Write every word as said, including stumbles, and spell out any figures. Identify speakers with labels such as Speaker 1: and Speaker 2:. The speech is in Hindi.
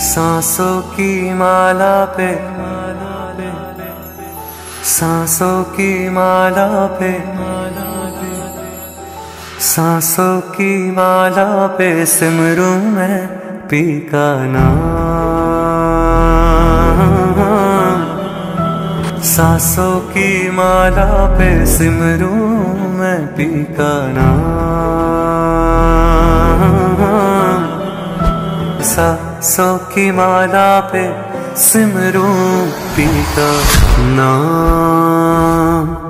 Speaker 1: सांसों की माला पे, सांसों की माला पे, सांसों की माला पे सिमरूं मैं पी का नाम। सांसों की माला पे सिमरूं मैं पी का नाम। सांसों की माला पे सिमरूं पी का नाम।